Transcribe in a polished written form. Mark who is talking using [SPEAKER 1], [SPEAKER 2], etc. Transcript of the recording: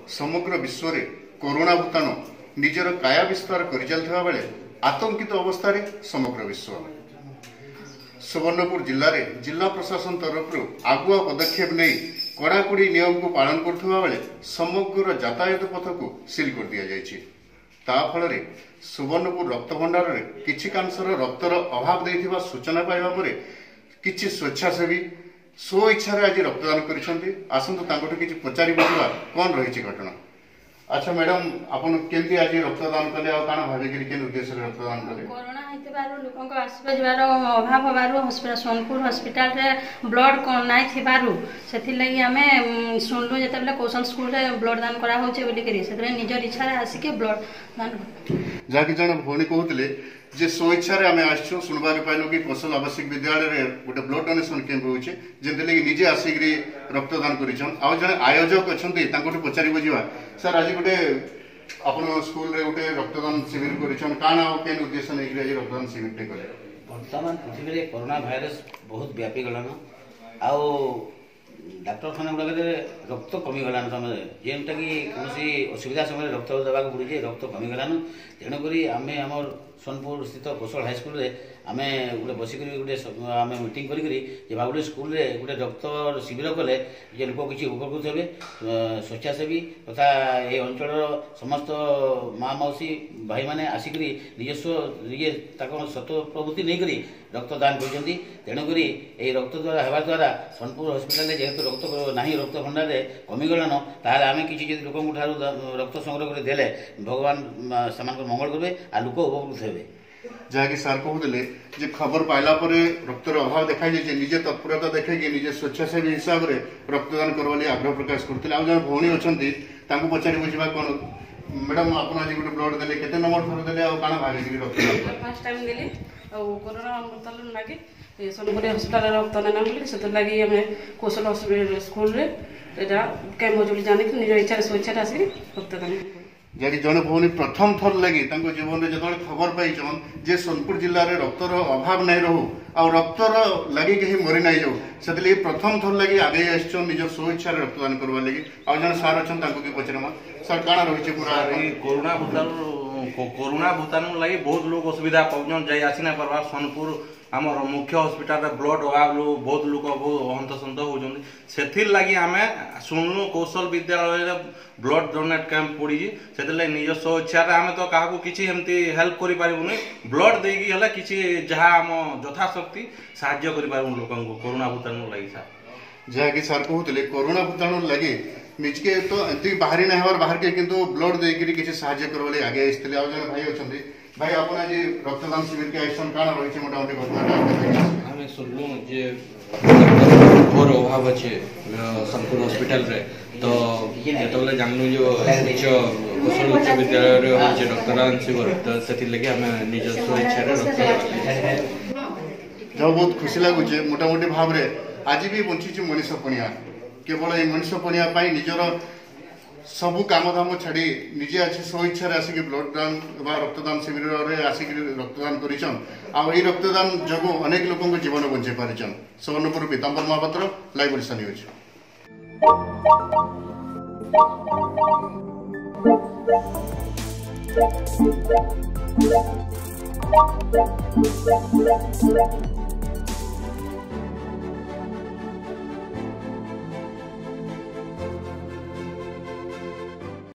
[SPEAKER 1] समग्र विश्व रे कोरोना भूताणु निजर काया विस्तार कर चलता बेले आतंकित अवस्था समग्र विश्व। सुवर्णपुर जिले में जिला प्रशासन तरफ आगुआ पदक्षेप नहीं कड़ाकड़ी नियम को पालन करुवा बेले समग्र यातायात पथ को सील कर दि जाफल सुवर्णपुर रक्त भंडार में किछि कांशर रक्तर अभाव देथिबा सूचना पाइबा परे किछि स्वेच्छासेवी स्व इच्छा आज रक्तदान करिसेंती। आसंतु तांकोठु किछि पचारि बुझिबा कोन रहिछि घटना। अच्छा मैडम आपन केमती आज रक्तदान कले आ काना भाबे कि केन उद्देश्य रे रक्तदान कले? कोरोना
[SPEAKER 2] हेतिबारु लोकंक आसबा जवार अभाव होबारु हॉस्पिटल सोनपुर हॉस्पिटल रे ब्लड कोन नाइ थिबारु सेथि लागि हमें सुनलु जेतेबले कौशल स्कूल रे ब्लड दान करा होचे बोली करी सेतरे निजर इच्छा रे आसी के ब्लड दान
[SPEAKER 1] जाकी जण भोनी कहउतले जे स्व इच्छा रे हमें आछो सुनबार पाइलो कि कौशल आवश्यक विद्यालय रे गोटे ब्लड डोनेशन कैंप होचे जेते लागि निजे आसीकरी रक्तदान करिछन। आ जण आयोजक अछंती तांकोटु पचारि बुझिबा सर आज गोटे अपन स्कूल रे गोटे रक्तदान शिविर करिछन काना ओ केन उद्देश्य नै कि आज रक्तदान शिविर टे करे?
[SPEAKER 3] वर्तमान पृथ्वी रे कोरोना वायरस बहुत व्यापी गलान आ डाक्तरखाना गुड़ाक रक्त कमी गलान समय जेनटा कि कौन असुविधा समय रक्त देवा पड़े रक्त कमी गलान तेणुक आम आम सोनपुर स्थित कौशल हाईस्कल आम गोटे बसिक गोटे आम मीटिंग करी गोटे स्कूल रे गोटे रक्त शिविर कले जे लोक किसी उपकृत हे स्वेच्छासेवी तथा ये अंचल समस्त माँ मौसी भाई मैंने आसिक निजस्व निजे सत्व प्रवृत्ति नहीं रक्तदान कर तेणुक रक्त द्वारा होगा द्वारा सोनपुर हॉस्पिटल जेहेतु रक्त ना रक्त भंडार कमिगलान ताल आम कि लोक रक्त संग्रह कर देले भगवान से मंगल करेंगे आ लोक उपकृत हे।
[SPEAKER 1] जहाँकि सार कहते जे खबर पाइला परे रक्तर अभाव देखा जाए निजे तत्परता देखिए निजे स्वेच्छासेवी हिसाब से रक्तदान करने आग्रह प्रकाश करते। आ जन भौणी अच्छा पचारि बुझा कौन मैडम आप आज गोटे ब्लड देले केते नंबर थर देले आ काना भागे रक्तदान
[SPEAKER 4] फर्स्ट टाइम देले आ कोरोना मतलब लागे सोनपुर हॉस्पिटल रक्त देना बोली से लगी हमें कौशल हॉस्पिटल स्कूल रे एटा कैम्प जोली जाने कि निज इच्छा स्वेच्छा आसी रक्तदान
[SPEAKER 1] जहाँकि जड़े भौणी प्रथम थर लगी जीवन में जो खबर पाइछन जे सोनपुर जिले में रक्तर अभाव नहीं रहू आ रक्तर लगी कहीं मरी ना जाऊ से प्रथम थर लगी आगे आसन निज स्व इच्छा रक्तदान करवा लगी। आज जन सार अच्छा पचार सर काना रही पूरा
[SPEAKER 5] कोरोना भूताणु लगी बहुत लोग असुविधा पाउन जाई आसी ना पार्बार सोनपुर आम मुख्य हॉस्पिटल ब्लड अभाव बहुत लोग बहुत हंतसंत होती से लगी आम शुणु कौशल विद्यालय ब्लड डोनेट कैंप पड़ी से निज स्व इच्छा आम तो क्या किसी एमती हेल्प करें ब्लड देकी किसी जहाँ आम यथाशक्ति साहाय्य करूँ लोक कोरोना भूताणु लगी सार
[SPEAKER 1] जहाँकि सार कहते कोरोना भूताणु लगे निजके तो एमती बाहरी ना हर बाहर के किंतु ब्लड देकर किसी साहाय्य करने आगे आते आज जन भाई अच्छा भाई आप आज रक्तदान शिविर के आयोजन काना रही मोटामोटी घटना
[SPEAKER 6] आम शुणु जे भोर अभाव अच्छे सोनपुर हॉस्पिटल रे तो जो जानू जो उच्च कौशल उच्च विद्यालय हो रक्तदान शिविर तो से लगे आम निज स्व इच्छा रक्त
[SPEAKER 1] जो बहुत खुशी लगुचे मोटामोटी भाव में आज भी बंची मनीष पणिया केवल ये मनीष पणिया निजर सबू काम धाम छाड़ी निजे आज स्व इच्छा आसिक ब्लड दान रक्तदान शिविर आसिक रक्तदान कर रक्तदान जो अनेक लोक जीवन बंचे पारिछन। Subarnapur Pitambar Mahapatra live Odisha news.